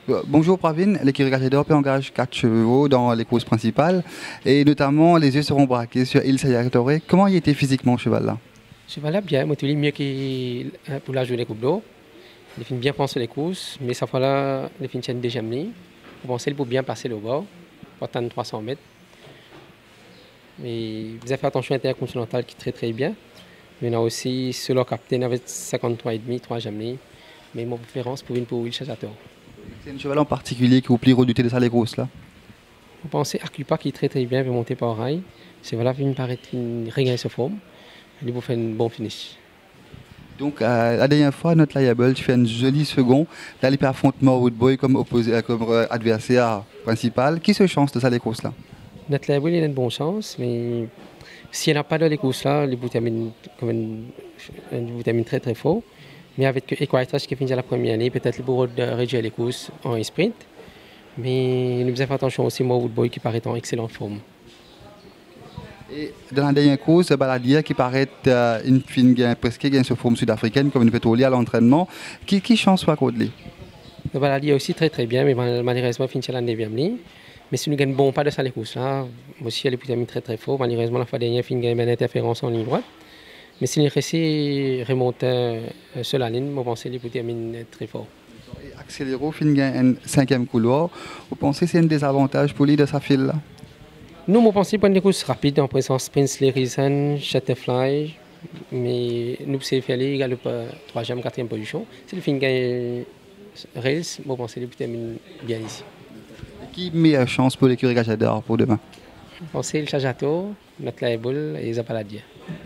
Bonjour Pravin, l'équipe Gagédor engage 4 chevaux dans les courses principales et notamment les yeux seront braqués sur Il Sayatore. Comment il était physiquement ce cheval-là? Ce cheval-là, bien, moi, tu mieux pour la journée coupe d'eau. Il fait bien penser les courses, mais cette fois-là, il fait une deuxième ligne. Pour penser pour bien passer le bord, pour atteindre 300 mètres. Mais vous avez fait attention à l'intercontinental qui est très très bien. Mais on a aussi solo capitaine avec 53,5, 3 ligne. Mais mon préférence pour Will Chajato. C'est un cheval en particulier qui vous plaît redouter de ça les courses là? Vous pensez à Clupa qui est très très bien, veut monter par rail. C'est voilà, il me paraît une regagner sa forme. Il vous fait un bon finish. Donc la dernière fois, notre liable, tu fais une jolie seconde. Là, il peut affronter Woodboy comme adversaire principal. Qui se chance de ça les courses là? Notre liable, il a une bonne chance, mais si elle n'a pas de les courses là, il vous termine comme une vitamine très très fort. Mais avec Equalitas qui finit la première année, peut-être le bureau de réduire les courses en sprint. Mais nous faisons attention aussi à Woodboy qui paraît en excellente forme. Et dans la dernière course, Baladia qui paraît une fine presque gagne sur forme sud-africaine comme une pétrolier à l'entraînement. Qui chance soit Côte-Lé? Le Baladia aussi très très bien, mais malheureusement finit la 9e ligne. Mais si nous ne gagnons bon pas de ça les courses là, aussi elle est plutôt très très fort. Malheureusement la fois dernière fin gagne une interférence en ligne droite. Mais si nous remonter sur la ligne, je pense qu'il est plutôt très fort. Accéléro, fin gagne un 5e couloir. Vous pensez que c'est un désavantage pour lui de sa file là? Nous, je pense pour des courses rapides, en présence Prince Risen, Shatterfly. Mais nous, c'est faire les galops 3e, 4e position. Si le fin gagne Rails, je pense qu'il est plutôt bien ici. Qui meilleure chance pour l'écurie Gagédor pour demain? Je pense que le Chajato, notre Laeboul et Zapaladia.